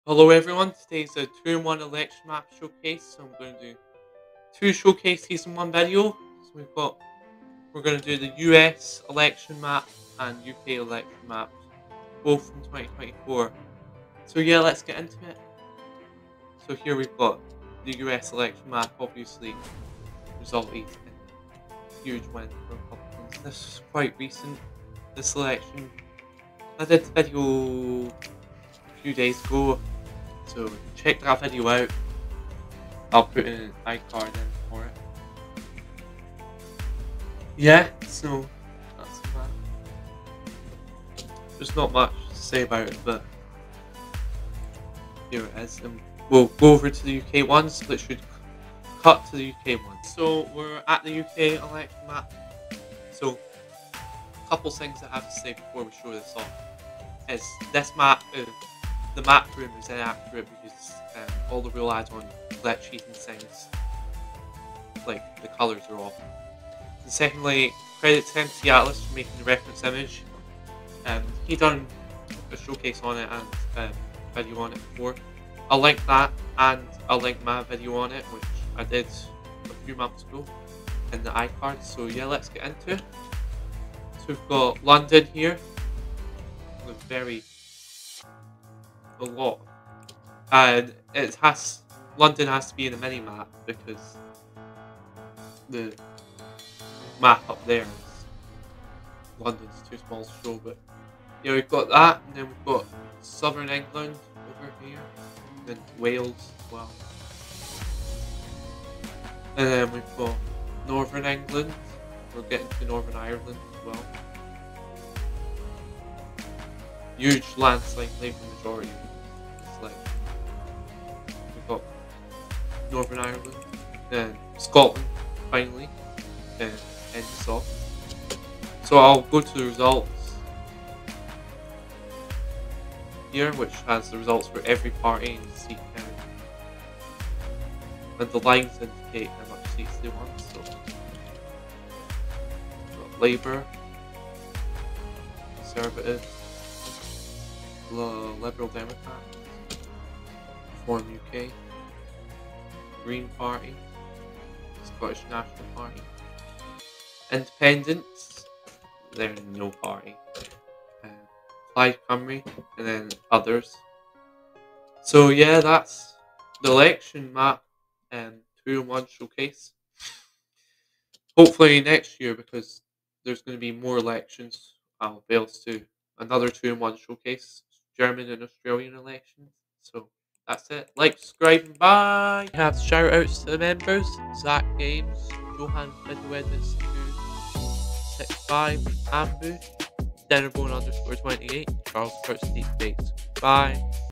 Hello everyone, today's a 2-in-1 election map showcase, so I'm going to do two showcases in one video. So we're going to do the US election map and UK election map, both from 2024. So yeah, let's get into it. So here we've got the US election map, obviously resulted in a huge win for Republicans. This is quite recent, this election. I did the video a few days ago, so check that video out. I'll put in an iCard in for it. Yeah, so that's the map. There's not much to say about it, but here it is. And we'll go over to the UK one, so let's cut to the UK one. So we're at the UK election map. So a couple things I have to say before we show this off is this map, the map room is inaccurate because all the real add-on glitches and things, like the colours are off. And secondly, credit to MC Atlas for making the reference image. He done a showcase on it and video on it before. I'll link that and I'll link my video on it, which I did a few months ago in the iCard. So yeah, let's get into it. So we've got London here with a lot, and London has to be in a mini map because the map up there is London's too small to show. But yeah, we've got that, and then we've got southern England over here, and then Wales as well, and then we've got northern England. We're getting to Northern Ireland as well. Huge landslide Labour majority. It's like we've got Northern Ireland, then Scotland finally, then end this off. So I'll go to the results here, which has the results for every party in the seat count, and the lines indicate how much seats they want. So we've got Labour, Conservative, Liberal Democrats, Reform UK, Green Party, Scottish National Party, Independents, they're no party, Plaid Cymru, and then others. So yeah, that's the election map and 2-in-1 showcase. Hopefully next year, because there's going to be more elections, I'll be able to do another 2-in-1 showcase, German and Australian elections. So that's it. Like, subscribe, and bye. We have shout outs to the members: Zach Games, Johan Fiddledis 265, Ambush, Dennerbone _28, Charles Kurtz Deep Bates. Bye.